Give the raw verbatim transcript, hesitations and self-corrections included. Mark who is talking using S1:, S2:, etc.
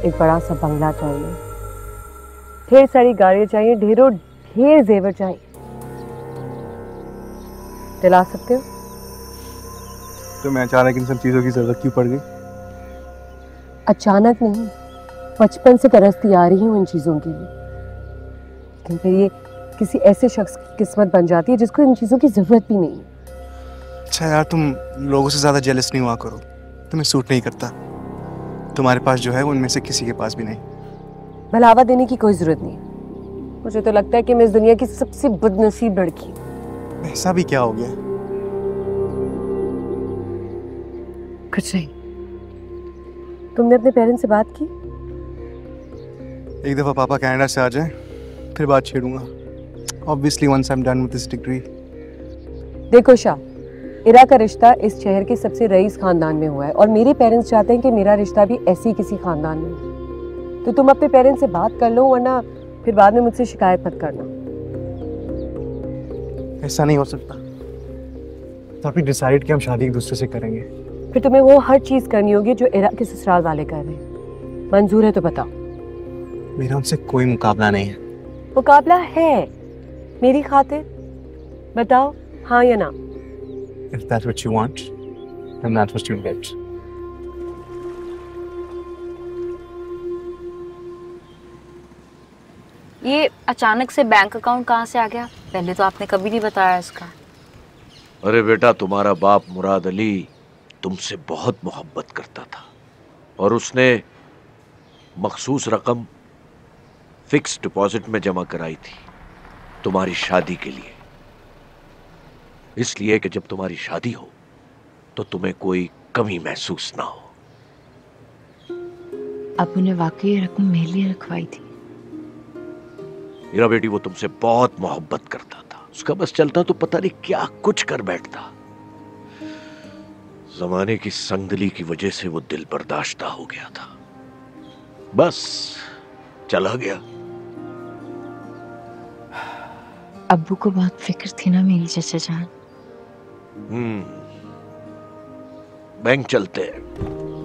S1: एक बड़ा सा बंगला चाहिए, ढेर सारी गाड़ियां चाहिए, ढेरों ढेर जेवर चाहिए। दिला सकते हो?
S2: तो मैं अचानक इन सब चीजों की जरूरत क्यों पड़ गई?
S1: अचानक नहीं, बचपन से तरसती आ रही हूँ इन चीजों के लिए, लेकिन फिर ये किसी ऐसे शख्स की किस्मत बन जाती है जिसको इन चीजों की जरूरत भी नहीं है।
S2: अच्छा यार, तुम लोगों से ज्यादा जेलस नहीं हुआ करो, तुम्हें सूट नहीं करता। तुम्हारे पास जो है उनमें से किसी के पास भी नहीं।
S1: भलावा देने की कोई जरूरत नहीं है। मुझे तो लगता है कि मैं इस दुनिया की सबसे बदनसीब लड़की हूँ।
S2: ऐसा भी क्या हो गया?
S1: कुछ नहीं। तुमने अपने पेरेंट्स से बात की?
S2: एक दफा पापा कनाडा से आ जाए फिर बात छेड़ूंगा। Obviously once I am done with this degree.
S1: देखो शाह, इरा का रिश्ता इस शहर के सबसे रईस खानदान में हुआ है और मेरे पेरेंट्स चाहते हैं कि मेरा रिश्ता भी ऐसी किसी खानदान में हो। तो तुम अपने पेरेंट्स से बात कर लो, वरना फिर बाद में मुझसे शिकायत मत करना।
S2: ऐसा नहीं हो सकता। तो अभी डिसाइड कि हम शादी एक दूसरे से करेंगे।
S1: फिर तुम्हें वो हर चीज करनी होगी जो इरा के ससुराल वाले कर रहे हैं। मंजूर है तो बताओ।
S2: मेरा उनसे कोई मुकाबला नहीं है।
S1: मुकाबला है मेरी खातिर। बताओ हाँ या ना।
S2: If that's what you want, then that's what you get.
S3: ये अचानक से बैंक अकाउंट कहाँ से आ गया? पहले तो आपने कभी नहीं बताया इसका।
S4: अरे बेटा, तुम्हारा बाप मुराद अली तुमसे बहुत मोहब्बत करता था और उसने मखसूस रकम फिक्स डिपॉजिट में जमा कराई थी तुम्हारी शादी के लिए, इसलिए कि जब तुम्हारी शादी हो तो तुम्हें कोई कमी महसूस ना हो।
S3: अब उन्हें वाकई ये रकम मेरे लिए रखवाई थी।
S4: मेरा बेटी वो तुमसे बहुत मोहब्बत करता था, उसका बस चलता तो पता नहीं क्या कुछ कर बैठता। जमाने की संगदली की वजह से वो दिल बर्दाश्ता हो गया था, बस चला गया।
S3: अब्बू को बहुत फिक्र थी ना मेरी चचा जान।
S4: हम्म बैंक चलते हैं।